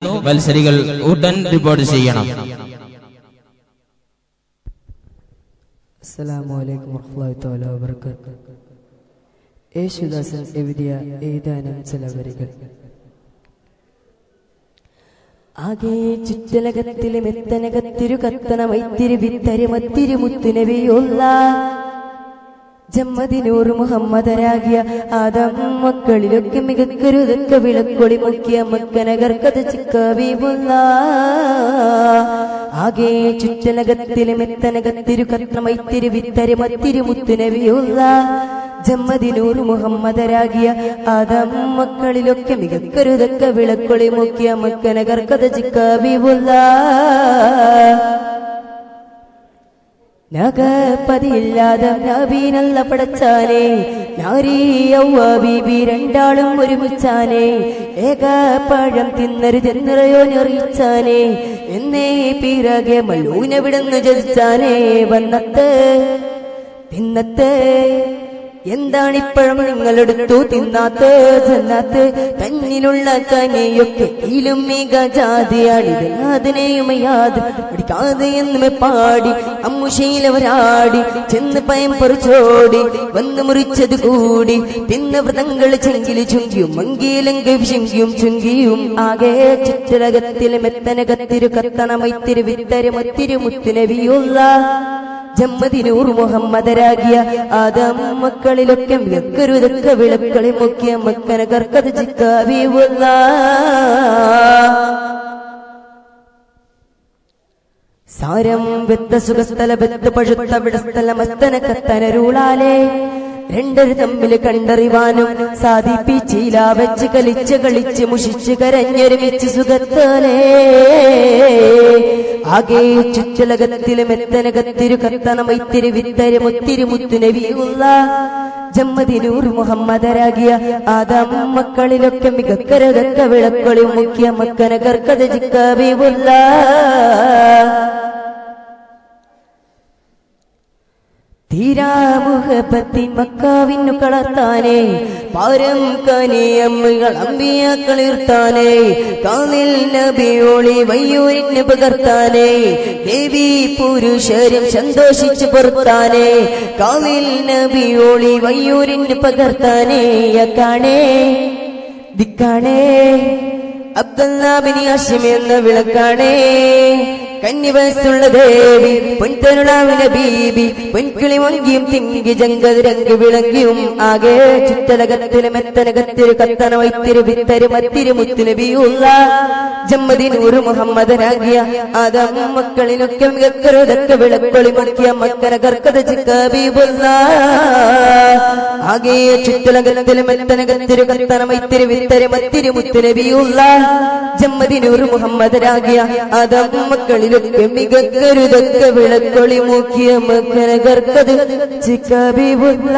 മത്സരികൾ ഉടൻ റിപ്പോർട്ട് ചെയ്യണം. അസ്സലാമു അലൈക്കും വറഹ്മത്തുള്ളാഹി തആല വബറകാതുഹു. യേശുദാസൻ എഴുതിയ ഏതാനും ചില വരികൾ. ആകെ ചുറ്റലകത്തിലെ മെത്തനകത്തിരു കത്തന മൈത്തിരി വിത്തരി മത്തിരി മുത്തുനബിയുള്ള ജമ്മദിനൂർ മുഹമ്മദരാകിയ ആദം മക്കളിലൊക്കെ മികക്കരുതൊക്കെ വിളക്കൊളി മുക്കിയ മക്കനകർക്കത് ചിക്കവിയുള്ള ആകെ ചുറ്റലകത്തിലെ മെത്തനകത്തിരു കത്തന മൈത്തിരി വിത്തരി മത്തിരി മുത്തുനബിയുള്ള ജമ്മദിനൂർ മുഹമ്മദരാകിയ ആദം മക്കളിലൊക്കെ മികക്കരുതൊക്കെ വിളക്കൊളി മുക്കിയ മക്കനകർക്കത് ചിക്കവിയുള്ള നഗപതിയില്ലാതെ നബീനല്ല പടച്ചാനേ നാരി യൗവ ബീബി രണ്ടാളും ഒരുമിച്ചാനേ ഏക പഴം തിന്നരുതെന്നറിയോ ഞെറിയിച്ചാനേ എന്നേ പിറകെ മല്ലൂനവിടുന്ന് ജനിച്ചാനേ വന്നത്ത് തിന്നത്ത് എന്താണിപ്പഴം നിങ്ങളെടുത്തു തിന്നാത്ത് ജന്നാത്ത് തന്നിലുള്ള കനിയൊക്കെ ഇതിലും മിക ജാതിയാടിത് അതിനെയുമയാത് അടിക്കാതെ എന്നുമേ പാടി അമ്മുശീലവരാടി ചെന്ന് പയം പൊറിച്ചോടി വന്ന് മുറിച്ചത് കൂടി തിന്ന വ്രതങ്ങൾ ചെങ്കില് ചുങ്കിയും മങ്കിയിലെങ്കിൽ ചുങ്കിയും ചുങ്കിയും ആകെ ചുറ്റലകത്തിലെ മെത്തനകത്തിരു കത്തണ മൈത്തിരി വിത്തരി മത്തിരി മുത്തുനബിയുള്ള ജമ്മദിനൂർ മുഹമ്മദരാകിയ ആദം മക്കളിലൊക്കെ മികക്കരുതൊക്കെ വിളക്കളി മുക്കിയ മക്കനകർക്കത് ചിക്കവിയുള്ള സാരം വെത്ത സുഖസ്ഥല വെത്ത് പഴുത്ത വിടസ്ഥല മസ്തന കത്തനരുളാലേ രണ്ടര് തമ്മില് കണ്ടറിവാനും സാധിപ്പിച്ചില്ല വെച്ച് കളിച്ച് കളിച്ച് മുഷിച്ച് കരഞ്ഞൊരുമിച്ച് സുഖത്തലേ ആകെ ചുറ്റലകത്തില് മെത്തനകത്തിരു കത്തന മൈത്തിരി വിത്തരി മുത്തിരി മുത്തുനബിയുള്ള ജമ്മദിനൂർ മുഹമ്മദരാകിയ ആദം മക്കളിലൊക്കെ മികക്കരുതൊക്കെ വിളക്കൊളി മുക്കിയ മക്കനകർക്കത് ചിക്കവിയുള്ള തീരാമുഹബത്തിൻ മക്കാവിന്നു കളർത്താനേ പാരം കനിയമ്മകൾ അമ്പിയാക്കളിർത്താനേ കാമിൽ നബിയോളി വയ്യൂരിന് പകർത്താനേ ദേവി പുരുഷരും സന്തോഷിച്ചു പൊറുത്താനേ കാമിൽ നബിയോളി വയ്യൂരിന് പകർത്താനേ യക്കാണേ ദിക്കാണേ അബ്ദുല്ലാ ബിൻ ഹാഷിം എന്ന വിളക്കാണേ കന്നിവയസ്സുള്ള ദേവി പൊൻതരുളാവിന ബീബി പൊൻകിളി മൊങ്കിയും തിങ്കി ജങ്കതിരങ്കി വിളങ്ങിയും ആകെ ചുറ്റലകത്തിലെ മെത്തനകത്തിരു കത്തന വൈത്തിരി വിത്തരി മത്തിരി മുത്തുനബിയുള്ള ജമ്മദിനൂർ മുഹമ്മദനാകിയ ആദം മക്കളിലൊക്കെ മികക്കരുതൊക്കെ വിളക്കൊളി മുക്കിയ മക്കനകർക്കത് ചിക്കബീബുള്ള ആകെ ചുറ്റലകത്തിലെ മെത്തനകത്തിരു കത്തന വൈത്തിരി വിത്തരി മത്തിരി മുത്തുനബിയുള്ള ജമ്മദിനൂർ മുഹമ്മദനാകിയ ആദം മക്കളിലൊക്കെ മികക്കരുതൊക്കെ വിളക്കൊളി മൂക്കിയ മക്കനകർക്കത് ചിക്കബീബുള്ള.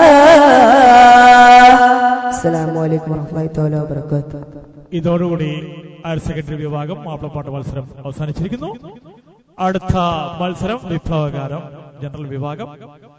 അസ്സലാമു അലൈക്കും വറഹ്മത്തുള്ളാഹി തആല വബറകാതുഹു. ഇതോടുകൂടി ഹയർ സെക്കൻഡറി വിഭാഗം മാപ്പിളപ്പാട്ട് മത്സരം അവസാനിച്ചിരിക്കുന്നു. അടുത്ത മത്സരം വിപ്ലവഗാനം ജനറൽ വിഭാഗം.